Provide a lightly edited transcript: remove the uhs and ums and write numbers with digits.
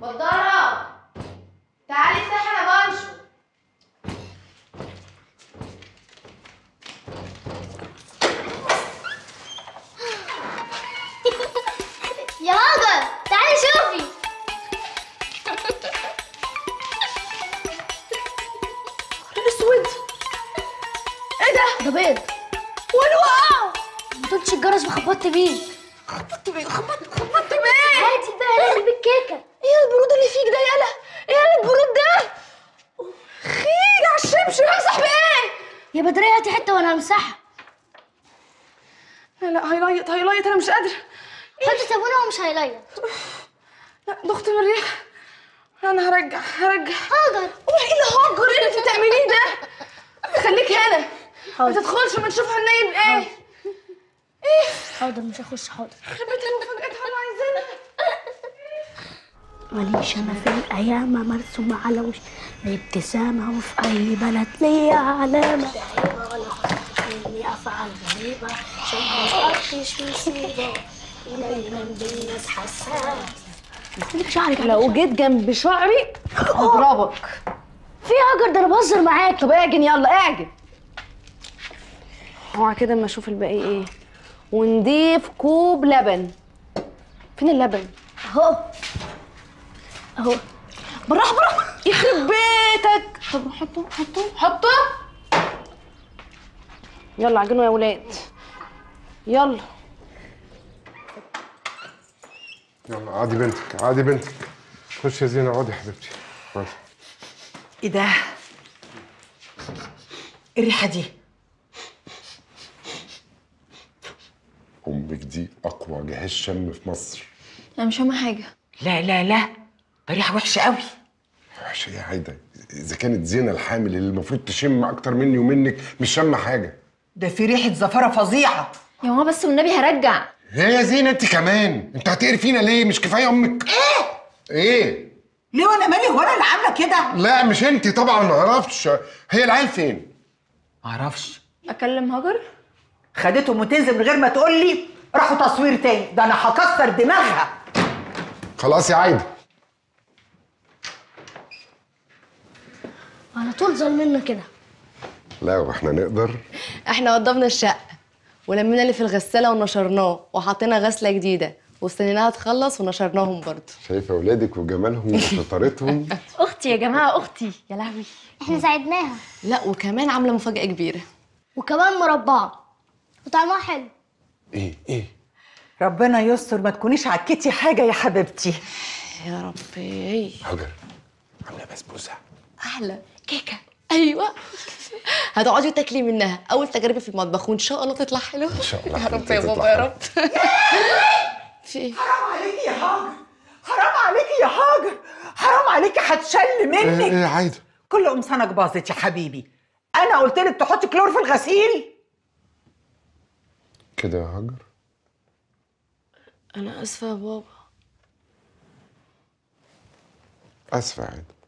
بدارة تعالي افتحي انا بنشر. يا هاجر تعالي شوفي. اسود، ايه ده؟ ده بيض. وانا وقع. ما تقولش الجرس وخبطت بيه. خبطت بيه؟ خبطت بيه؟ هاتي بقى نعمل بيه الكيكه. ايه البرود اللي فيك ده يالا؟ ايه البرود ده؟ خير على الشبشب. امسح بايه؟ يا بدريه هاتي حته وانا همسحها. لا هيليط انا مش قادره. حطي صابونه ومش هيليط. لا ضغط من الريح. انا هرجع. هاجر ايه اللي هاجر؟ ايه اللي انت بتعمليه ده؟ خليك هنا. ما تدخلش ما نشوف هننيم ايه. حاضر مش هخش. حاضر. خربت المفاجآت اللي عايزينها. ماليش انا في الايام مرسومه على وش ابتسامه، وفي اي بلد ليا علامه. دايما ولا خفتش مني افعال غريبه عشان ما احطش مصيبه، ودايما بالناس حساس. مستنيك شعرك. لو جيت جنب شعري هضربك. في هاجر ده انا بهزر معاك. طب اعجن يلا اعجن. اوعى كده اما اشوف الباقي ايه. ونضيف كوب لبن. فين اللبن؟ اهو. بالراحه يخرب بيتك. طب حطه. يلا عجنوا يا ولاد. يلا عادي بنتك. خش يا زينة، اقعدي يا حبيبتي. اقعدي. ايه ده؟ الريحه دي امك دي اقوى جهاز شم في مصر. انا مش فاهمه حاجه. لا ده ريحه وحشه قوي. وحشه يا عايده؟ اذا كانت زينة الحامل اللي المفروض تشم اكتر مني ومنك مش شم حاجه. ده في ريحه زفره فظيعه. يا ماما بس والنبي هرجع. ايه يا زينة انت كمان؟ انت هتقرفينا ليه؟ مش كفايه امك؟ ايه؟ ليه وانا مالي؟ هو انا اللي عامله كده؟ لا مش انت طبعا، ما اعرفش. هي العيال فين؟ معرفش. اكلم هاجر. خدتهم وتنزل من غير ما تقول لي. راحوا تصوير تاني. ده انا هكسر دماغها. خلاص يا عايده. على طول ظلمنا كده. لا واحنا نقدر. احنا وضبنا الشقه ولمينا اللي في الغساله ونشرناه وحطينا غسله جديده واستنيناها تخلص ونشرناهم برضه. شايفه اولادك وجمالهم وشطارتهم. اختي يا جماعه، اختي يا لهوي. احنا ساعدناها. لا وكمان عامله مفاجاه كبيره. وكمان مربعه وطعمها حلو. ايه؟ ربنا يستر ما تكونيش عكيتي حاجه يا حبيبتي. يا ربي. هاجر عامله بسبوسه. احلى كيكه. ايوه. هتقعدي تاكلي منها. اول تجربه في المطبخ وان شاء الله تطلع حلوه. ان شاء الله يا رب يا بابا يا رب. في ايه؟ حرام عليكي يا هاجر. حرام عليكي هتشل منك. ايه يا عايده؟ كل قمصانك باظت يا حبيبي. انا قلت لك تحطي كلور في الغسيل. كده يا هاجر؟ انا اسفه يا بابا. اسفه يا عايده.